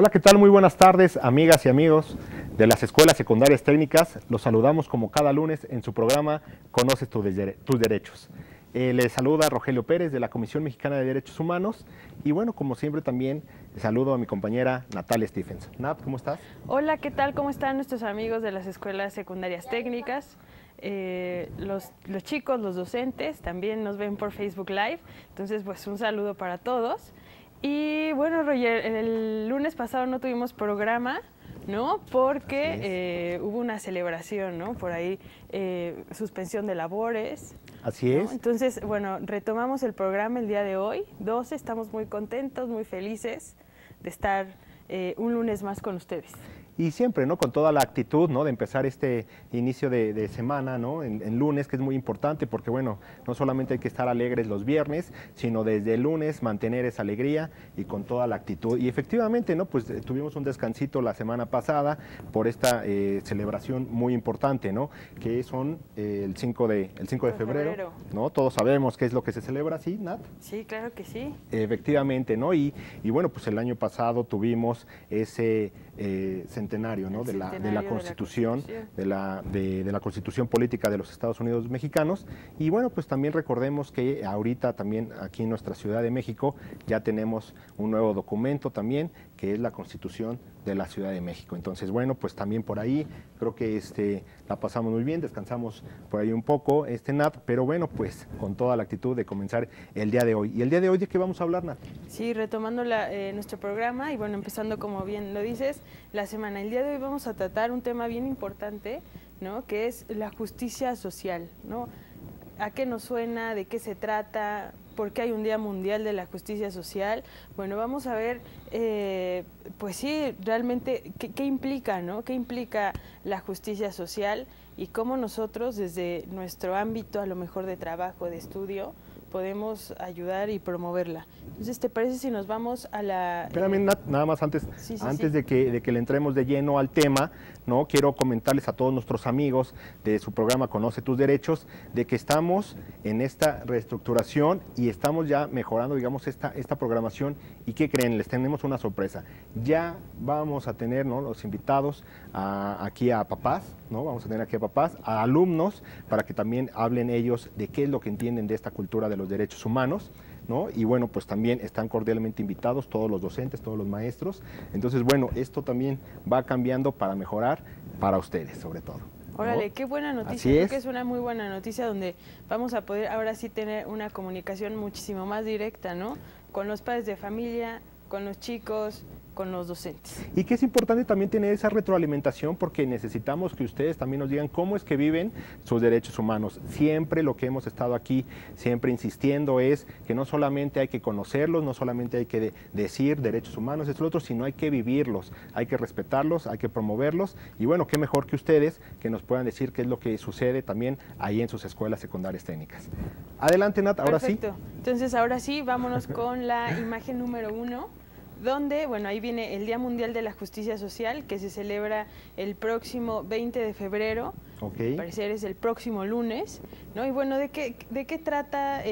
Hola, ¿qué tal? Muy buenas tardes, amigas y amigos de las escuelas secundarias técnicas. Los saludamos como cada lunes en su programa Conoce tus derechos. Les saluda Rogelio Pérez de la Comisión Mexicana de Derechos Humanos y bueno, como siempre también saludo a mi compañera Natalia Stephens. Nat, ¿cómo estás? Hola, ¿qué tal? ¿Cómo están nuestros amigos de las escuelas secundarias técnicas? Los chicos, los docentes, también nos ven por Facebook Live, entonces pues un saludo para todos. Y bueno, Roger, el lunes pasado no tuvimos programa, ¿no? Porque hubo una celebración, ¿no? Por ahí, suspensión de labores. Así ¿no? es. Entonces, bueno, retomamos el programa el día de hoy, 12, estamos muy contentos, muy felices de estar un lunes más con ustedes. Y siempre, ¿no? Con toda la actitud, ¿no? De empezar este inicio de semana, ¿no? En lunes, que es muy importante porque, bueno, no solamente hay que estar alegres los viernes, sino desde el lunes mantener esa alegría y con toda la actitud. Y efectivamente, ¿no? Pues tuvimos un descansito la semana pasada por esta celebración muy importante, ¿no? Que son el 5 de febrero, ¿no? Todos sabemos qué es lo que se celebra, ¿sí, Nat? Sí, claro que sí. Efectivamente, ¿no? Y bueno, pues el año pasado tuvimos ese centenario, ¿no? de la Constitución, de la Constitución Política de los Estados Unidos Mexicanos. Y bueno, pues también recordemos que ahorita también aquí en nuestra Ciudad de México ya tenemos un nuevo documento también, que es la Constitución de la Ciudad de México. Entonces, bueno, pues también por ahí creo que la pasamos muy bien, descansamos por ahí un poco, Nat, pero bueno, pues con toda la actitud de comenzar el día de hoy. ¿Y el día de hoy de qué vamos a hablar, Nat? Sí, retomando nuestro programa y bueno, empezando como bien lo dices, la semana. El día de hoy vamos a tratar un tema bien importante, ¿no? Que es la justicia social, ¿no? ¿A qué nos suena? ¿De qué se trata? ¿Por qué hay un Día Mundial de la Justicia Social? Bueno, vamos a ver, pues sí, realmente, ¿qué implica, no? ¿Qué implica la justicia social y cómo nosotros, desde nuestro ámbito, a lo mejor de trabajo, de estudio, podemos ayudar y promoverla? Entonces, ¿te parece si nos vamos a la... Espérame, nada más antes de que le entremos de lleno al tema, ¿no? Quiero comentarles a todos nuestros amigos de su programa Conoce tus Derechos, de que estamos en esta reestructuración y estamos ya mejorando, digamos, esta programación. ¿Y qué creen? Les tenemos una sorpresa. Ya vamos a tener, ¿no? Los invitados aquí a papás, ¿no? Vamos a tener aquí a papás, a alumnos, para que también hablen ellos de qué es lo que entienden de esta cultura de los derechos humanos, ¿no? Y bueno, pues también están cordialmente invitados todos los docentes, todos los maestros. Entonces, bueno, esto también va cambiando para mejorar para ustedes, sobre todo. Órale, ¿no? qué buena noticia. Así Creo es. que es una muy buena noticia donde vamos a poder ahora sí tener una comunicación muchísimo más directa, ¿no? Con los padres de familia, con los chicos, con los docentes. Y que es importante también tener esa retroalimentación porque necesitamos que ustedes también nos digan cómo es que viven sus derechos humanos. Siempre lo que hemos estado aquí, siempre insistiendo es que no solamente hay que conocerlos, no solamente hay que decir derechos humanos, esto, lo otro, sino hay que vivirlos, hay que respetarlos, hay que promoverlos y bueno, qué mejor que ustedes que nos puedan decir qué es lo que sucede también ahí en sus escuelas secundarias técnicas. Adelante, Nat, ahora sí. Perfecto. Entonces, ahora sí, vámonos con la imagen número 1. Donde, bueno, ahí viene el Día Mundial de la Justicia Social, que se celebra el próximo 20 de febrero, al parecer es el próximo lunes, ¿no? Y bueno, ¿de qué trata?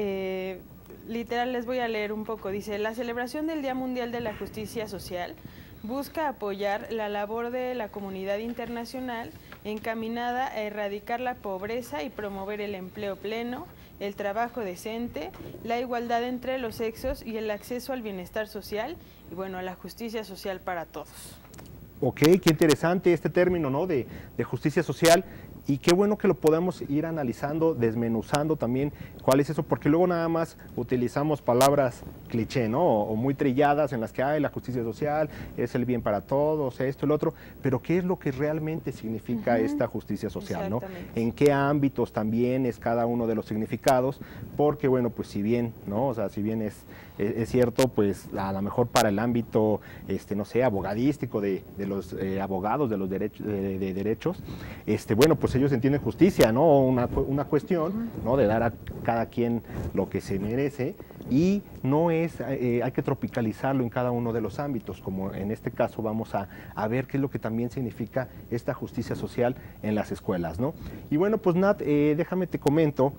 Literal, les voy a leer un poco. Dice, la celebración del Día Mundial de la Justicia Social busca apoyar la labor de la comunidad internacional encaminada a erradicar la pobreza y promover el empleo pleno, el trabajo decente, la igualdad entre los sexos y el acceso al bienestar social y bueno, a la justicia social para todos. Ok, qué interesante este término, ¿no? de justicia social. Y qué bueno que lo podamos ir analizando, desmenuzando también cuál es eso, porque luego nada más utilizamos palabras cliché, ¿no? O muy trilladas en las que hay la justicia social, es el bien para todos, esto, el otro, pero ¿qué es lo que realmente significa esta justicia social, ¿no? ¿En qué ámbitos también es cada uno de los significados? Porque bueno, pues si bien, ¿no? O sea, si bien es cierto, pues a lo mejor para el ámbito, no sé, abogadístico de los abogados de los derechos, bueno, pues ellos entienden justicia, ¿no? Una cuestión, ¿no? De dar a cada quien lo que se merece y no es, hay que tropicalizarlo en cada uno de los ámbitos, como en este caso vamos a ver qué es lo que también significa esta justicia social en las escuelas, ¿no? Y bueno, pues Nat, déjame te comento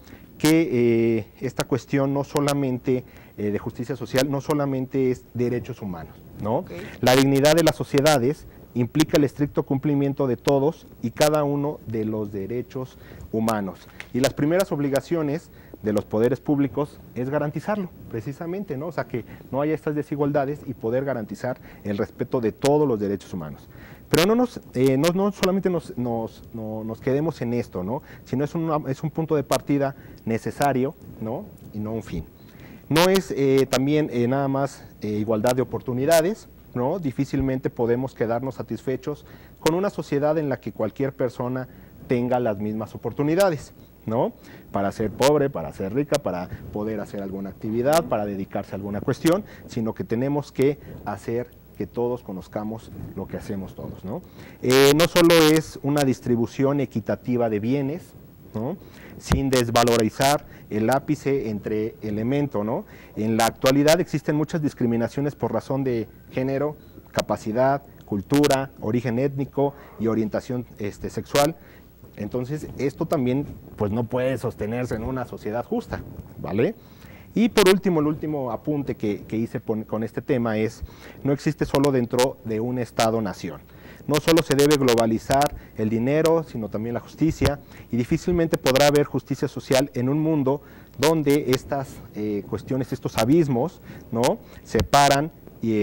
que esta cuestión no solamente de justicia social, no solamente es derechos humanos, ¿no? Okay. La dignidad de las sociedades implica el estricto cumplimiento de todos y cada uno de los derechos humanos. Y las primeras obligaciones de los poderes públicos es garantizarlo, precisamente, ¿no? O sea, que no haya estas desigualdades y poder garantizar el respeto de todos los derechos humanos. Pero no solamente nos quedemos en esto, ¿no? Sino es un punto de partida necesario, ¿no? Y no un fin. No es también nada más igualdad de oportunidades, ¿no? Difícilmente podemos quedarnos satisfechos con una sociedad en la que cualquier persona tenga las mismas oportunidades, ¿no? Para ser pobre, para ser rica, para poder hacer alguna actividad, para dedicarse a alguna cuestión, sino que tenemos que hacer que todos conozcamos lo que hacemos todos, ¿no? No solo es una distribución equitativa de bienes, ¿no? Sin desvalorizar el ápice entre elementos, ¿no? En la actualidad existen muchas discriminaciones por razón de género, capacidad, cultura, origen étnico y orientación sexual. Entonces, esto también pues no puede sostenerse en una sociedad justa, ¿vale? Y por último, el último apunte que hice con este tema es, no existe solo dentro de un Estado-nación. No solo se debe globalizar el dinero, sino también la justicia, y difícilmente podrá haber justicia social en un mundo donde estas cuestiones, estos abismos, ¿no? separan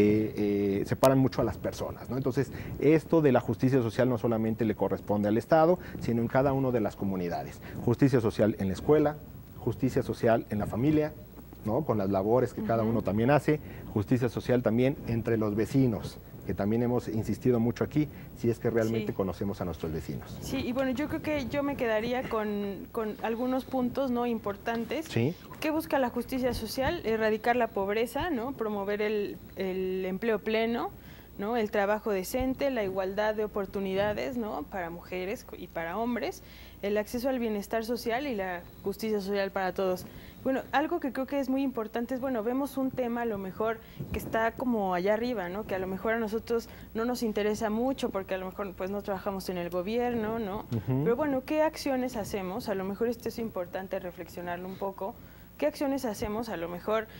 mucho a las personas, ¿no? Entonces, esto de la justicia social no solamente le corresponde al Estado, sino en cada una de las comunidades. Justicia social en la escuela, justicia social en la familia, ¿no? Con las labores que cada uno también hace, justicia social también entre los vecinos, que también hemos insistido mucho aquí, si es que realmente conocemos a nuestros vecinos. Sí, y bueno, yo creo que yo me quedaría con algunos puntos, ¿no? importantes. Sí. ¿Qué busca la justicia social? Erradicar la pobreza, ¿no? Promover el empleo pleno, ¿no? El trabajo decente, la igualdad de oportunidades, ¿no? Para mujeres y para hombres, el acceso al bienestar social y la justicia social para todos. Bueno, algo que creo que es muy importante es, bueno, vemos un tema a lo mejor que está como allá arriba, ¿no? Que a lo mejor a nosotros no nos interesa mucho porque a lo mejor pues no trabajamos en el gobierno, ¿no? Pero bueno, ¿qué acciones hacemos? A lo mejor esto es importante reflexionarlo un poco. ¿Qué acciones hacemos a lo mejor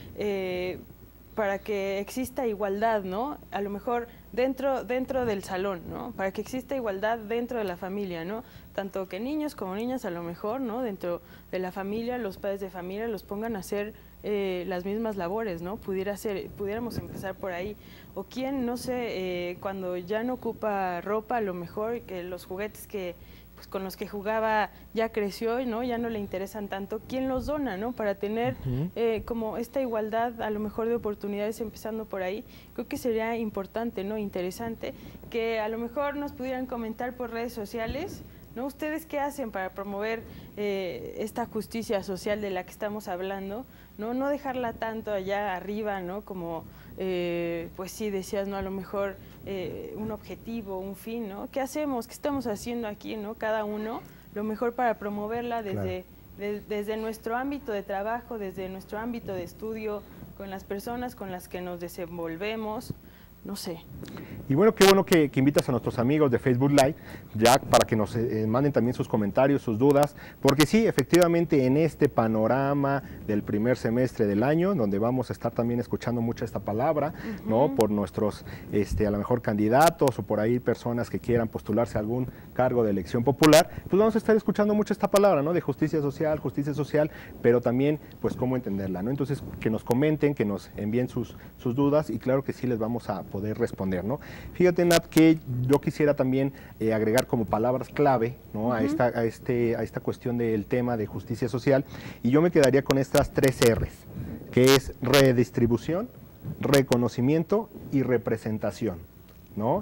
para que exista igualdad, ¿no? A lo mejor dentro del salón, ¿no? Para que exista igualdad dentro de la familia, ¿no? Tanto que niños como niñas a lo mejor, ¿no? Dentro de la familia, los padres de familia los pongan a hacer las mismas labores, ¿no? Pudiéramos empezar por ahí. O quién, no sé, cuando ya no ocupa ropa, a lo mejor que los juguetes que pues con los que jugaba ya creció, ¿no? Ya no le interesan tanto, ¿quién los dona, ¿no? Para tener como esta igualdad a lo mejor de oportunidades empezando por ahí, creo que sería importante, ¿no? Interesante, que a lo mejor nos pudieran comentar por redes sociales, ¿no? ¿Ustedes qué hacen para promover esta justicia social de la que estamos hablando? No dejarla tanto allá arriba, ¿no? Como, pues sí, decías, ¿no? A lo mejor un objetivo, un fin, ¿no? ¿Qué hacemos? ¿Qué estamos haciendo aquí, ¿no? Cada uno, lo mejor para promoverla desde nuestro ámbito de trabajo, desde nuestro ámbito de estudio, con las personas con las que nos desenvolvemos, no sé. Y bueno, qué bueno que invitas a nuestros amigos de Facebook Live, ya para que nos manden también sus comentarios, sus dudas, porque sí, efectivamente en este panorama del primer semestre del año, donde vamos a estar también escuchando mucho esta palabra, ¿no? Por nuestros, a lo mejor candidatos o por ahí personas que quieran postularse a algún cargo de elección popular, pues vamos a estar escuchando mucho esta palabra, ¿no? De justicia social, pero también, pues, cómo entenderla, ¿no? Entonces, que nos comenten, que nos envíen sus dudas y claro que sí les vamos a poder responder, ¿no? Fíjate, Nat, que yo quisiera también agregar como palabras clave, ¿no? a esta cuestión del tema de justicia social, y yo me quedaría con estas 3 R's, que es redistribución, reconocimiento y representación, ¿no?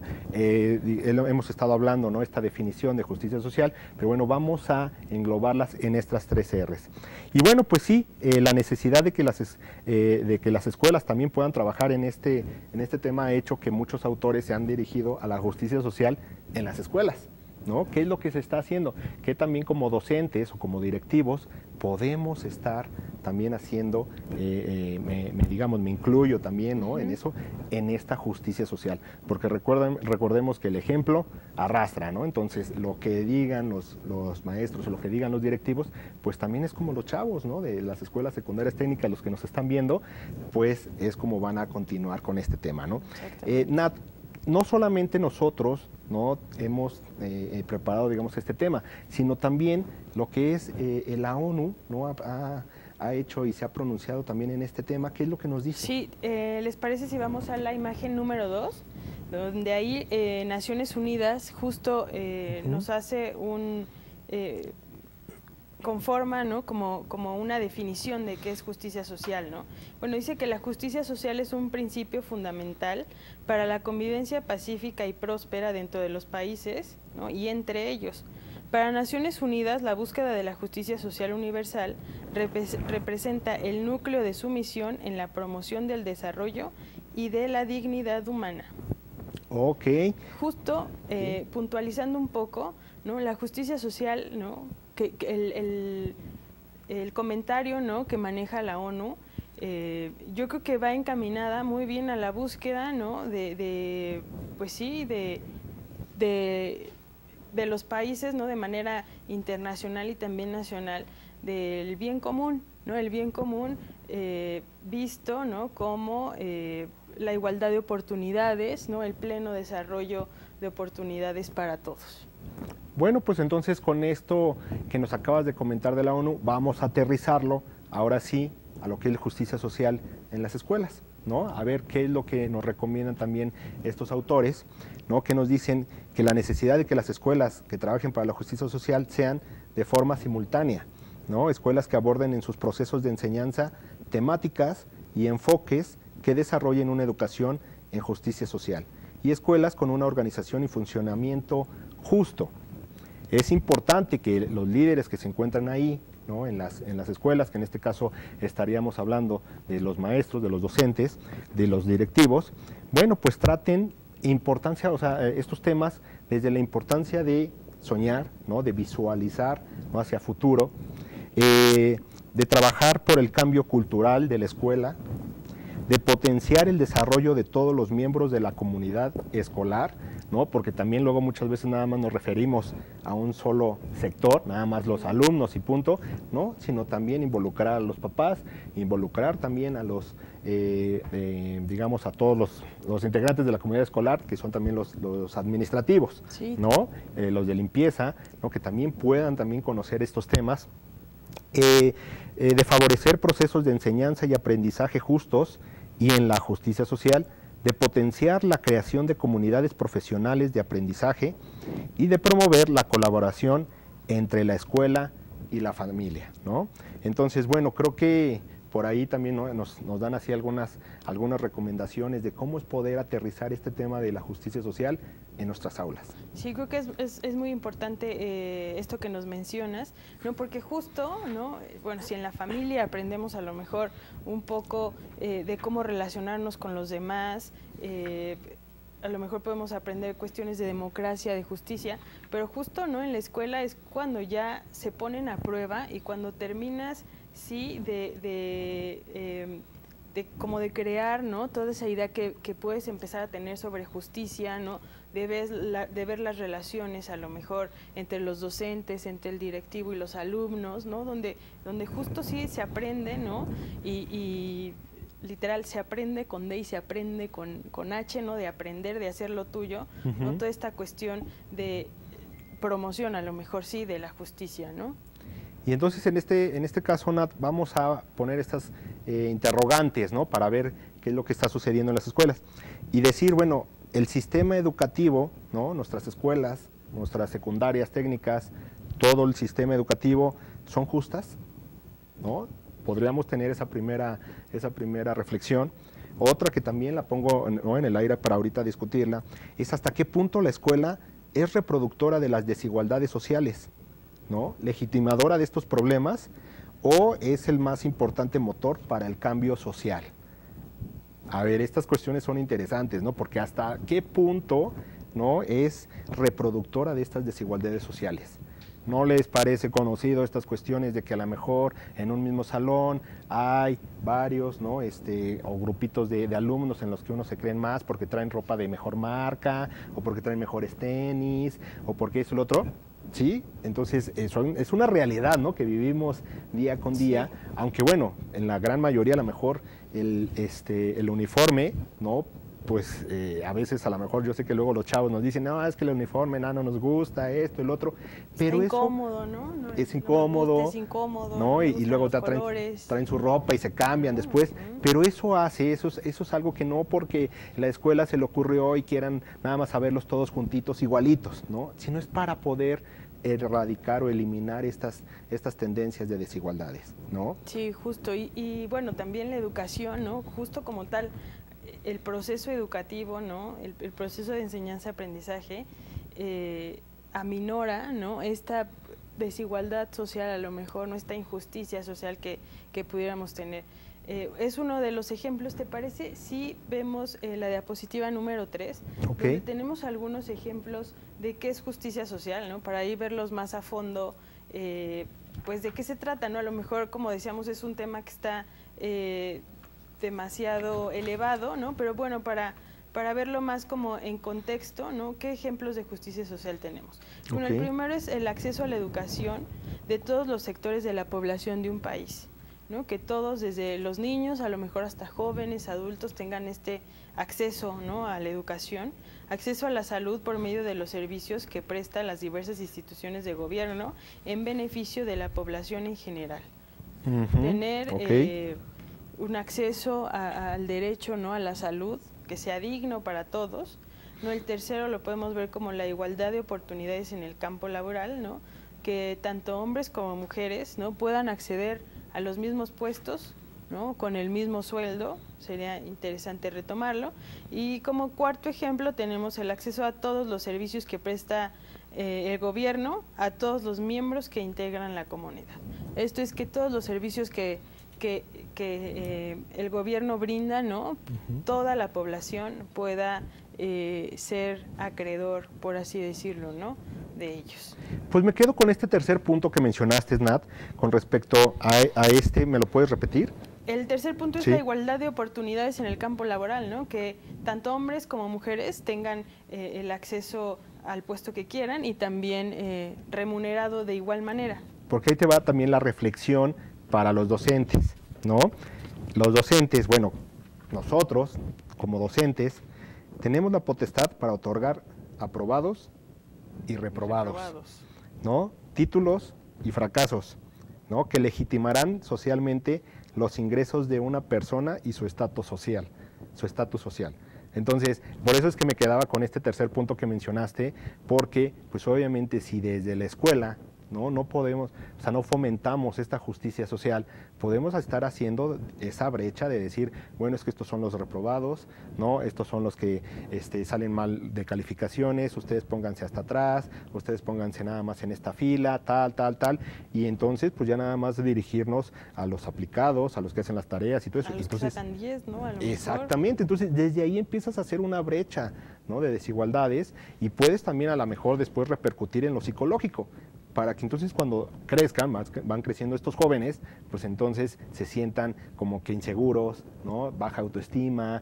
Hemos estado hablando, ¿no? Esta definición de justicia social, pero bueno, vamos a englobarlas en estas 3 R's. Y bueno, pues sí, la necesidad de que las escuelas también puedan trabajar en este tema ha hecho que muchos autores se han dirigido a la justicia social en las escuelas, ¿no? ¿Qué es lo que se está haciendo? Que también como docentes o como directivos podemos estar también haciendo, digamos, me incluyo también, ¿no? En eso, en esta justicia social, porque recordemos que el ejemplo arrastra, ¿no? Entonces, lo que digan los maestros o lo que digan los directivos, pues también es como los chavos, ¿no? De las escuelas secundarias técnicas, los que nos están viendo, pues es como van a continuar con este tema, ¿no? Nat, no solamente nosotros, ¿no? Hemos preparado, digamos, este tema, sino también lo que es la ONU, ¿no? Ha hecho y se ha pronunciado también en este tema. ¿Qué es lo que nos dice? Sí, ¿les parece si vamos a la imagen número 2? Donde ahí Naciones Unidas justo nos hace un... conforma, ¿no? como una definición de qué es justicia social, ¿no? Bueno, dice que la justicia social es un principio fundamental para la convivencia pacífica y próspera dentro de los países, ¿no? Y entre ellos. Para Naciones Unidas, la búsqueda de la justicia social universal representa el núcleo de su misión en la promoción del desarrollo y de la dignidad humana. Ok. Justo puntualizando un poco, ¿no? La justicia social, ¿no? Que el comentario, ¿no? que maneja la ONU, yo creo que va encaminada muy bien a la búsqueda, ¿no? pues sí, de los países, ¿no? de manera internacional y también nacional, del bien común, ¿no? El bien común visto, ¿no? como la igualdad de oportunidades, ¿no? El pleno desarrollo de oportunidades para todos. Bueno, pues entonces con esto que nos acabas de comentar de la ONU, vamos a aterrizarlo ahora sí a lo que es justicia social en las escuelas, ¿no? A ver qué es lo que nos recomiendan también estos autores, ¿no? Que nos dicen que la necesidad de que las escuelas que trabajen para la justicia social sean de forma simultánea, ¿no? Escuelas que aborden en sus procesos de enseñanza temáticas y enfoques que desarrollen una educación en justicia social, y escuelas con una organización y funcionamiento justo. Es importante que los líderes que se encuentran ahí, ¿no? en las escuelas, que en este caso estaríamos hablando de los maestros, de los docentes, de los directivos, bueno, pues traten importancia, o sea, estos temas desde la importancia de soñar, ¿no? De visualizar, ¿no? hacia futuro, de trabajar por el cambio cultural de la escuela, de potenciar el desarrollo de todos los miembros de la comunidad escolar, ¿no? Porque también luego muchas veces nada más nos referimos a un solo sector, nada más los alumnos y punto, ¿no? Sino también involucrar a los papás, involucrar también a los, digamos, a todos los integrantes de la comunidad escolar, que son también los administrativos, sí. ¿no? Los de limpieza, ¿no? Que también puedan también conocer estos temas, de favorecer procesos de enseñanza y aprendizaje justos y en la justicia social, de potenciar la creación de comunidades profesionales de aprendizaje y de promover la colaboración entre la escuela y la familia, ¿no? Entonces, bueno, creo que por ahí también, ¿no? nos dan así algunas recomendaciones de cómo es poder aterrizar este tema de la justicia social en nuestras aulas. Sí, creo que es muy importante esto que nos mencionas, ¿no? Porque justo, ¿no? Bueno, si en la familia aprendemos a lo mejor un poco de cómo relacionarnos con los demás, a lo mejor podemos aprender cuestiones de democracia, de justicia, pero justo, ¿no? En la escuela es cuando ya se ponen a prueba y cuando terminas, sí, como de crear, ¿no? Toda esa idea que puedes empezar a tener sobre justicia, ¿no? De ver las relaciones a lo mejor entre los docentes, entre el directivo y los alumnos, ¿no? Donde justo sí se aprende, ¿no? Y literal se aprende con D y se aprende con H, ¿no? De aprender, de hacer lo tuyo, ¿no? Toda esta cuestión de promoción a lo mejor sí de la justicia, ¿no? Y entonces en este caso, Nat, vamos a poner estas interrogantes, ¿no? Para ver qué es lo que está sucediendo en las escuelas. Y decir, bueno, el sistema educativo, ¿no? Nuestras escuelas, nuestras secundarias técnicas, todo el sistema educativo, ¿son justas? ¿No? Podríamos tener esa primera reflexión. Otra que también la pongo, ¿no? en el aire para ahorita discutirla, es hasta qué punto la escuela es reproductora de las desigualdades sociales, ¿no? Legitimadora de estos problemas, o es el más importante motor para el cambio social. A ver, estas cuestiones son interesantes, ¿no? Porque hasta qué punto, ¿no? es reproductora de estas desigualdades sociales. ¿No les parece conocido estas cuestiones de que a lo mejor en un mismo salón hay varios, ¿no? O grupitos de alumnos en los que uno se creen más porque traen ropa de mejor marca, o porque traen mejores tenis, o porque eso y lo otro? Sí, entonces es una realidad, ¿no? Que vivimos día con día, sí. Aunque bueno, en la gran mayoría a lo mejor el uniforme, ¿no? Pues a veces a lo mejor yo sé que luego los chavos nos dicen, no, es que el uniforme no nos gusta, esto, el otro, pero está incómodo, ¿no? Es incómodo, es incómodo, ¿no? Y luego traen su ropa y se cambian después, pero eso es algo que no porque la escuela se le ocurrió y quieran nada más saberlos todos juntitos, igualitos, ¿no? Sino es para poder erradicar o eliminar estas tendencias de desigualdades, ¿no? Sí, justo, y bueno, también la educación, ¿no? Justo como tal, el proceso educativo, ¿no? El proceso de enseñanza-aprendizaje aminora, ¿no? Esta desigualdad social, a lo mejor, ¿no? Esta injusticia social que pudiéramos tener. Es uno de los ejemplos, ¿te parece? Sí, vemos la diapositiva número 3, donde tenemos algunos ejemplos de qué es justicia social, ¿no? Para ahí verlos más a fondo, pues de qué se trata, ¿no? A lo mejor, como decíamos, es un tema que está demasiado elevado, ¿no? Pero bueno, para verlo más como en contexto, ¿no? ¿Qué ejemplos de justicia social tenemos? Bueno, el primero es el acceso a la educación de todos los sectores de la población de un país, ¿no? Que todos, desde los niños, a lo mejor hasta jóvenes, adultos, tengan este acceso, ¿no? A la educación, acceso a la salud por medio de los servicios que prestan las diversas instituciones de gobierno en beneficio de la población en general. Tener un acceso al derecho, ¿no? A la salud, que sea digno para todos, ¿no? El tercero lo podemos ver como la igualdad de oportunidades en el campo laboral, ¿no? Que tanto hombres como mujeres, ¿no? Puedan acceder a los mismos puestos, ¿no? Con el mismo sueldo, sería interesante retomarlo. Y como cuarto ejemplo tenemos el acceso a todos los servicios que presta el gobierno a todos los miembros que integran la comunidad. Esto es que todos los servicios que el gobierno brinda, ¿no? Toda la población pueda ser acreedor, por así decirlo, ¿no? De ellos. Pues me quedo con este tercer punto que mencionaste, Nat, con respecto a ¿me lo puedes repetir? El tercer punto es la igualdad de oportunidades en el campo laboral, ¿no? Que tanto hombres como mujeres tengan el acceso al puesto que quieran y también remunerado de igual manera. Porque ahí te va también la reflexión para los docentes, ¿no? Los docentes, bueno, nosotros como docentes tenemos la potestad para otorgar aprobados y reprobados, ¿no? Títulos y fracasos, ¿no? Que legitimarán socialmente los ingresos de una persona y su estatus social, Entonces, por eso es que me quedaba con este tercer punto que mencionaste, porque pues obviamente si desde la escuela no podemos, o sea, no fomentamos esta justicia social, podemos estar haciendo esa brecha de decir, bueno, es que estos son los reprobados, ¿no? Estos son los que salen mal de calificaciones, ustedes pónganse hasta atrás, ustedes pónganse nada más en esta fila, tal, y entonces pues ya nada más dirigirnos a los aplicados, a los que hacen las tareas y todo eso. A los entonces, que sacan 10, ¿no? A lo exactamente, entonces desde ahí empiezas a hacer una brecha, ¿no? De desigualdades y puedes también a lo mejor después repercutir en lo psicológico, para que entonces cuando crezcan, van creciendo estos jóvenes, pues entonces se sientan como que inseguros, ¿no? Baja autoestima,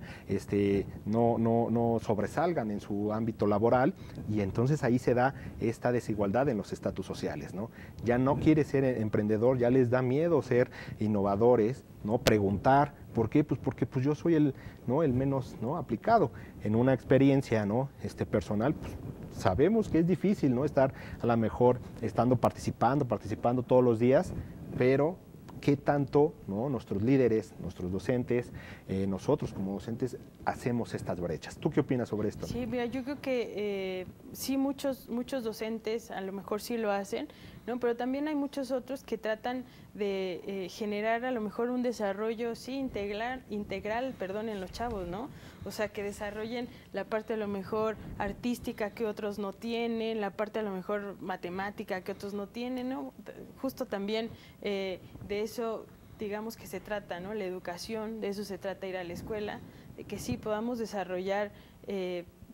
no sobresalgan en su ámbito laboral y entonces ahí se da esta desigualdad en los estatus sociales, ¿no? Ya no quiere ser emprendedor, ya les da miedo ser innovadores, ¿no? Preguntar, ¿por qué? Pues porque pues yo soy el menos, ¿no? aplicado. En una experiencia, ¿no? personal, pues sabemos que es difícil, ¿no? Estar a lo mejor participando todos los días, pero qué tanto, ¿no? Nuestros líderes, nuestros docentes, nosotros como docentes hacemos estas brechas. ¿Tú qué opinas sobre esto? Sí, mira, yo creo que sí muchos docentes a lo mejor sí lo hacen, ¿no? Pero también hay muchos otros que tratan de generar a lo mejor un desarrollo integral, en los chavos, ¿no? O sea, que desarrollen la parte a lo mejor artística que otros no tienen, la parte a lo mejor matemática que otros no tienen, ¿no? Justo también de eso, digamos que se trata, ¿no? La educación, de eso se trata ir a la escuela, de que sí podamos desarrollar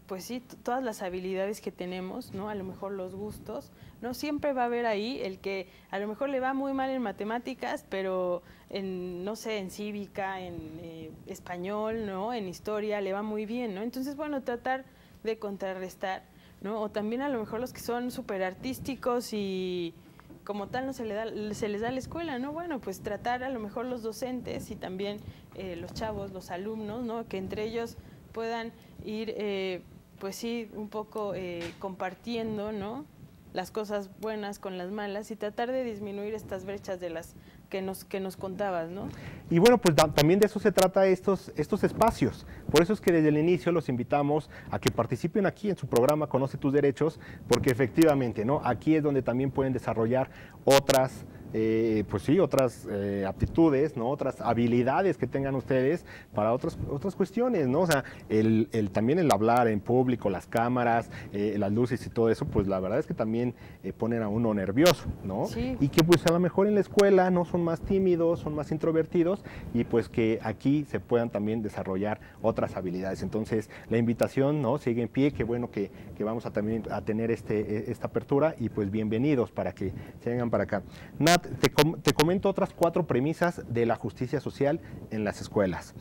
pues sí, todas las habilidades que tenemos, ¿no? A lo mejor los gustos, ¿no? Siempre va a haber ahí el que a lo mejor le va muy mal en matemáticas, pero en, no sé, en cívica, en español, ¿no? En historia le va muy bien, ¿no? Entonces, bueno, tratar de contrarrestar, ¿no? O también a lo mejor los que son súper artísticos y como tal no se les da a la escuela, ¿no? Bueno, pues tratar a lo mejor los docentes y también los chavos, los alumnos, ¿no? Que entre ellos puedan ir, pues sí, un poco compartiendo, ¿no? Las cosas buenas con las malas y tratar de disminuir estas brechas de las que nos contabas, ¿no? Y bueno, pues también de eso se trata estos espacios. Por eso es que desde el inicio los invitamos a que participen aquí en su programa Conoce tus Derechos, porque efectivamente, ¿no? Aquí es donde también pueden desarrollar otras pues sí, otras aptitudes, ¿no? Otras habilidades que tengan ustedes para otras cuestiones, ¿no? O sea, también el hablar en público, las cámaras, las luces y todo eso, pues la verdad es que también ponen a uno nervioso, ¿no? Sí. Y que pues a lo mejor en la escuela no son más tímidos, son más introvertidos y pues que aquí se puedan también desarrollar otras habilidades. Entonces, la invitación, ¿no? Sigue en pie, qué bueno que vamos a también a tener esta apertura y pues bienvenidos para que se vengan para acá. Nat, te comento otras 4 premisas de la justicia social en las escuelas.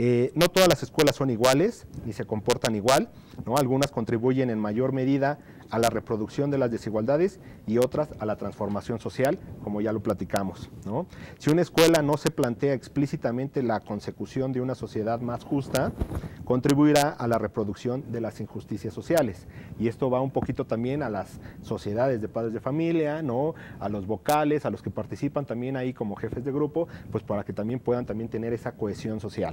No todas las escuelas son iguales ni se comportan igual, ¿no? Algunas contribuyen en mayor medida a la reproducción de las desigualdades y otras a la transformación social, como ya lo platicamos, ¿no? Si una escuela no se plantea explícitamente la consecución de una sociedad más justa, contribuirá a la reproducción de las injusticias sociales. Y esto va un poquito también a las sociedades de padres de familia, ¿no? A los vocales, a los que participan también ahí como jefes de grupo, pues para que también puedan también tener esa cohesión social.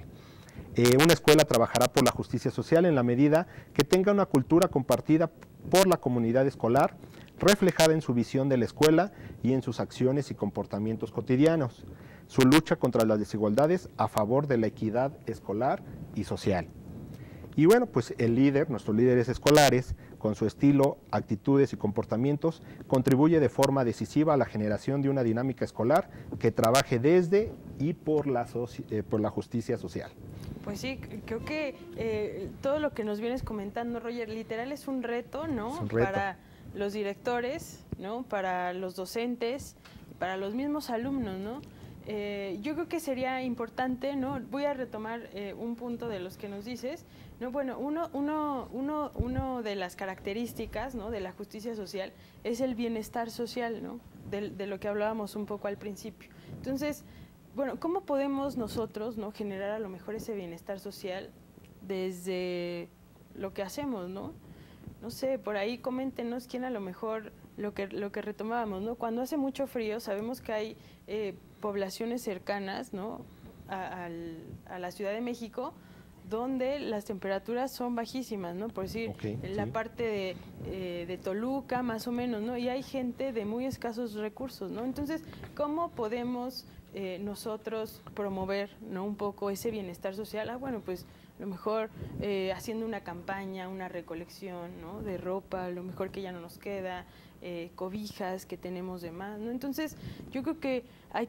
Una escuela trabajará por la justicia social en la medida que tenga una cultura compartida por la comunidad escolar, reflejada en su visión de la escuela y en sus acciones y comportamientos cotidianos. Su lucha contra las desigualdades a favor de la equidad escolar y social. Y bueno, pues el líder, nuestros líderes escolares, con su estilo, actitudes y comportamientos, contribuye de forma decisiva a la generación de una dinámica escolar que trabaje desde y por la justicia social. Pues sí, creo que todo lo que nos vienes comentando, Roger, literal es un reto, ¿no? Es un reto. Para los directores, ¿no? Para los docentes, para los mismos alumnos, ¿no? Yo creo que sería importante, ¿no? Voy a retomar un punto de los que nos dices, ¿no? Bueno, uno de las características, ¿no? De la justicia social es el bienestar social, ¿no? De lo que hablábamos un poco al principio. Entonces, bueno, ¿cómo podemos nosotros, ¿no? Generar a lo mejor ese bienestar social desde lo que hacemos, ¿no? No sé, por ahí coméntenos quién a lo mejor lo que retomábamos, ¿no? Cuando hace mucho frío sabemos que hay poblaciones cercanas, ¿no? a la Ciudad de México, donde las temperaturas son bajísimas, ¿no? Por decir, en la parte de Toluca, más o menos, ¿no? Y hay gente de muy escasos recursos, ¿no? Entonces, ¿cómo podemos nosotros promover, ¿no? Un poco ese bienestar social? Bueno, pues a lo mejor haciendo una campaña, una recolección, ¿no? De ropa, a lo mejor que ya no nos queda, cobijas que tenemos de más, ¿no? Entonces, yo creo que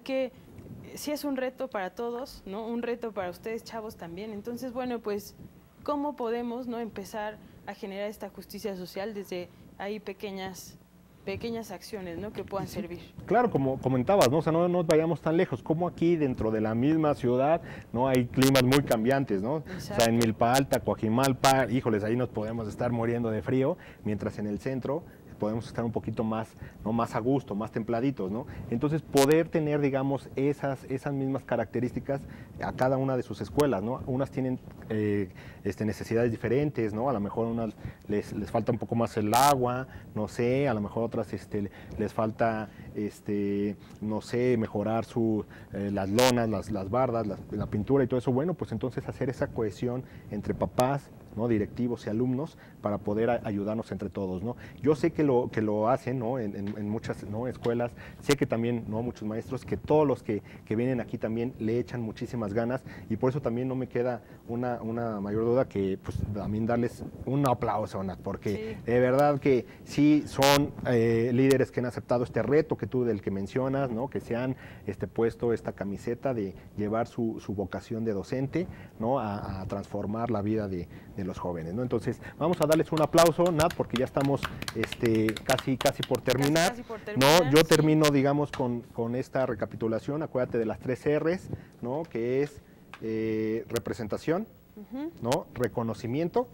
sí es un reto para todos, ¿no? Un reto para ustedes, chavos, también. Entonces, bueno, pues, ¿cómo podemos, ¿no? Empezar a generar esta justicia social desde ahí pequeñas acciones, ¿no? Que puedan servir. Claro, como comentabas, ¿no? O sea, no nos vayamos tan lejos, como aquí dentro de la misma ciudad, ¿no? Hay climas muy cambiantes, ¿no? Exacto. O sea, en Milpa Alta, Coajimalpa, híjoles, ahí nos podemos estar muriendo de frío, mientras en el centro podemos estar un poquito más, ¿no? Más a gusto, más templaditos, ¿no? Entonces, poder tener, digamos, esas mismas características a cada una de sus escuelas, ¿no? Unas tienen necesidades diferentes, ¿no? A lo mejor unas les falta un poco más el agua, no sé, a lo mejor otras les falta, no sé, mejorar las lonas, las bardas, la pintura y todo eso. Bueno, pues entonces hacer esa cohesión entre papás, ¿no? Directivos y alumnos para poder ayudarnos entre todos, ¿no? Yo sé que lo hacen, ¿no? En muchas, ¿no? escuelas, sé que también, ¿no? Muchos maestros, que todos los que vienen aquí también le echan muchísimas ganas y por eso también no me queda una mayor duda que pues también darles un aplauso, Nat, porque sí, de verdad que sí son líderes que han aceptado este reto del que mencionas, ¿no? Que se han puesto esta camiseta de llevar su vocación de docente, ¿no? A transformar la vida de los jóvenes, ¿no? Entonces, vamos a darles un aplauso, Nat, porque ya estamos casi por terminar. Casi por terminar, ¿no? Yo sí. termino, digamos, con esta recapitulación. Acuérdate de las 3 R's, ¿no? Que es representación, ¿no? Reconocimiento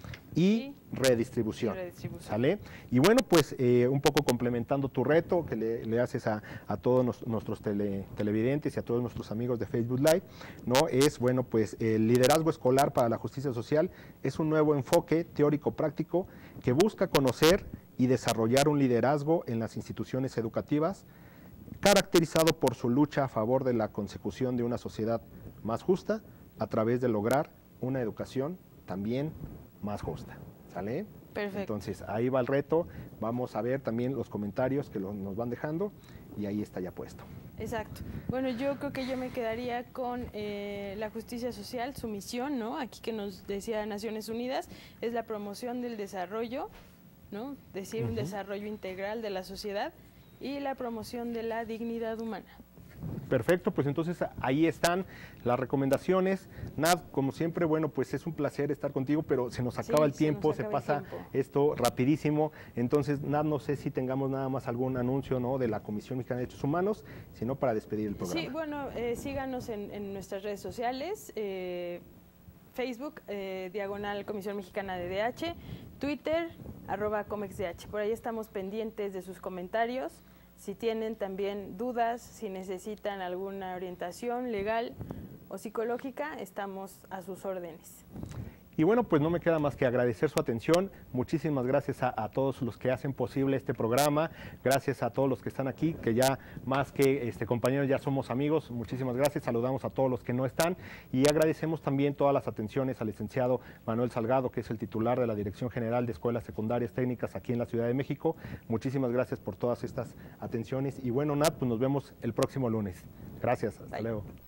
y redistribución. ¿Sale? Y bueno, pues un poco complementando tu reto que le haces a todos nuestros televidentes y a todos nuestros amigos de Facebook Live, ¿no? Es, bueno, pues el liderazgo escolar para la justicia social es un nuevo enfoque teórico-práctico que busca conocer y desarrollar un liderazgo en las instituciones educativas, caracterizado por su lucha a favor de la consecución de una sociedad más justa a través de lograr una educación también más justa. ¿Sale? Perfecto. Entonces, ahí va el reto. Vamos a ver también los comentarios que nos van dejando y ahí está ya puesto. Exacto. Bueno, yo creo que yo me quedaría con la justicia social, su misión, ¿no? Aquí que nos decía Naciones Unidas, es la promoción del desarrollo, ¿no? Decir, un desarrollo integral de la sociedad y la promoción de la dignidad humana. Perfecto, pues entonces ahí están las recomendaciones. Nad, como siempre, bueno, pues es un placer estar contigo, pero se nos acaba el tiempo, se pasa esto rapidísimo. Entonces, Nad, no sé si tengamos nada más algún anuncio, ¿no? De la Comisión Mexicana de Derechos Humanos, sino para despedir el programa. Sí, bueno, síganos en nuestras redes sociales, Facebook, diagonal Comisión Mexicana de DH, Twitter, @ComexDH. Por ahí estamos pendientes de sus comentarios. Si tienen también dudas, si necesitan alguna orientación legal o psicológica, estamos a sus órdenes. Y bueno, pues no me queda más que agradecer su atención. Muchísimas gracias a todos los que hacen posible este programa. Gracias a todos los que están aquí, que ya más que compañeros ya somos amigos. Muchísimas gracias. Saludamos a todos los que no están. Y agradecemos también todas las atenciones al licenciado Manuel Salgado, que es el titular de la Dirección General de Escuelas Secundarias Técnicas aquí en la Ciudad de México. Muchísimas gracias por todas estas atenciones. Y bueno, Nat, pues nos vemos el próximo lunes. Gracias. Hasta luego.